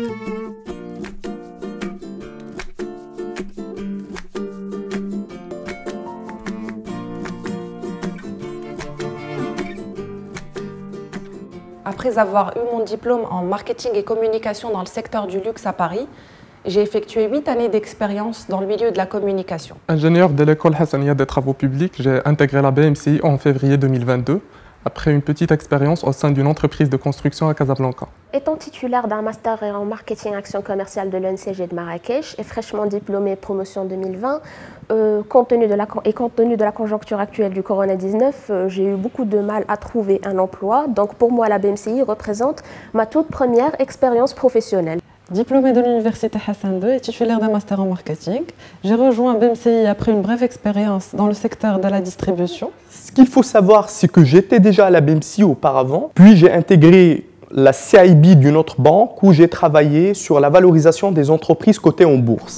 Après avoir eu mon diplôme en marketing et communication dans le secteur du luxe à Paris, j'ai effectué 8 années d'expérience dans le milieu de la communication. Ingénieur de l'école Hassania des travaux publics, j'ai intégré la BMCI en février 2022, après une petite expérience au sein d'une entreprise de construction à Casablanca. Étant titulaire d'un master en marketing action commerciale de l'ENCG de Marrakech et fraîchement diplômée promotion 2020, compte tenu de la conjoncture actuelle du Corona-19, j'ai eu beaucoup de mal à trouver un emploi. Donc pour moi, la BMCI représente ma toute première expérience professionnelle. Diplômée de l'université Hassan II et titulaire d'un master en marketing, j'ai rejoint BMCI après une brève expérience dans le secteur de la distribution. Ce qu'il faut savoir, c'est que j'étais déjà à la BMCI auparavant, puis j'ai intégré la CIB d'une autre banque où j'ai travaillé sur la valorisation des entreprises cotées en bourse.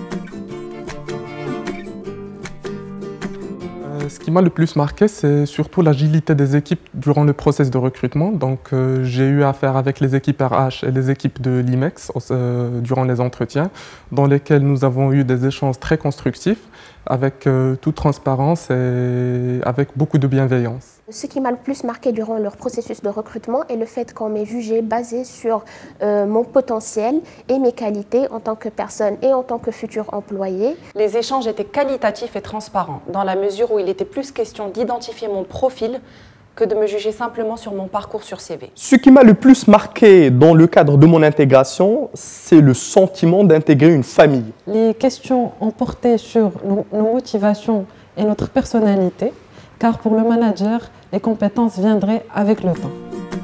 Ce qui m'a le plus marqué, c'est surtout l'agilité des équipes durant le processus de recrutement. Donc, j'ai eu affaire avec les équipes RH et les équipes de l'IMEX durant les entretiens, dans lesquels nous avons eu des échanges très constructifs, avec toute transparence et avec beaucoup de bienveillance. Ce qui m'a le plus marqué durant leur processus de recrutement est le fait qu'on m'ait jugé basé sur mon potentiel et mes qualités en tant que personne et en tant que futur employé. Les échanges étaient qualitatifs et transparents, dans la mesure où il était plus question d'identifier mon profil que de me juger simplement sur mon parcours sur CV. Ce qui m'a le plus marqué dans le cadre de mon intégration, c'est le sentiment d'intégrer une famille. Les questions ont porté sur nos motivations et notre personnalité, car pour le manager, les compétences viendraient avec le temps.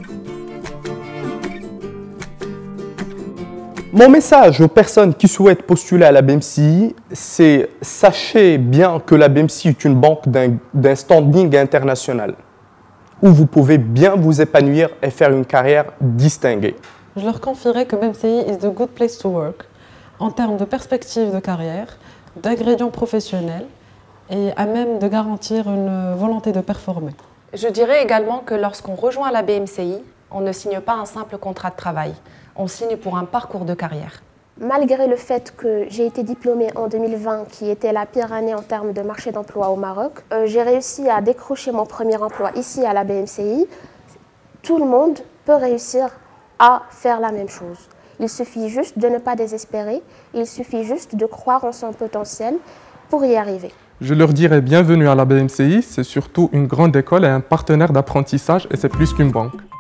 Mon message aux personnes qui souhaitent postuler à la BMCI, c'est sachez bien que la BMCI est une banque d'un standing international, où vous pouvez bien vous épanouir et faire une carrière distinguée. Je leur confierai que BMCI is the good place to work en termes de perspective de carrière, d'ingrédients professionnels et à même de garantir une volonté de performer. Je dirais également que lorsqu'on rejoint la BMCI, on ne signe pas un simple contrat de travail, on signe pour un parcours de carrière. Malgré le fait que j'ai été diplômée en 2020, qui était la pire année en termes de marché d'emploi au Maroc, j'ai réussi à décrocher mon premier emploi ici à la BMCI. Tout le monde peut réussir à faire la même chose. Il suffit juste de ne pas désespérer, il suffit juste de croire en son potentiel pour y arriver. Je leur dirais bienvenue à la BMCI, c'est surtout une grande école et un partenaire d'apprentissage et c'est plus qu'une banque.